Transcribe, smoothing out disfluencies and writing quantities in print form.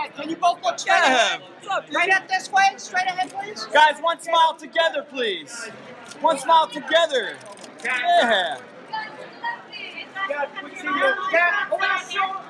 Can you both look straight ahead? Right up this way, straight ahead, please. Guys, one smile together, please. One smile together. Yeah. Yeah,